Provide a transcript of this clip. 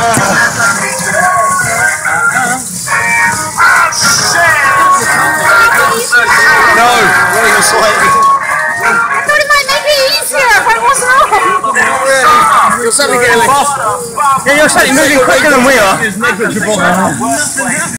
No, running slightly. I thought it might make it easier if I wasn't off. You're certainly getting faster. Yeah, you're certainly moving quicker than we are.